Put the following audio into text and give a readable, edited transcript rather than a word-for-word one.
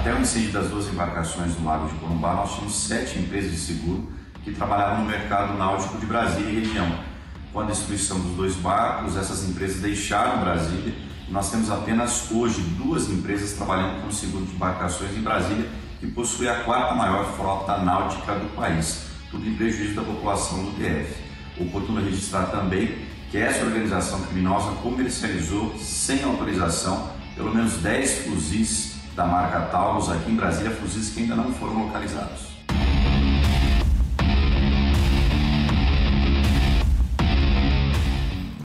Até o incêndio das duas embarcações no Lago de Corumbá, nós tínhamos 7 empresas de seguro que trabalhavam no mercado náutico de Brasília e região. Com a destruição dos 2 barcos, essas empresas deixaram Brasília e nós temos apenas hoje 2 empresas trabalhando com seguro de embarcações em Brasília, que possui a 4ª maior frota náutica do país, tudo em prejuízo da população do DF. Oportuno registrar também que essa organização criminosa comercializou sem autorização pelo menos 10 fuzis da marca Taurus aqui em Brasília, fuzis que ainda não foram localizados.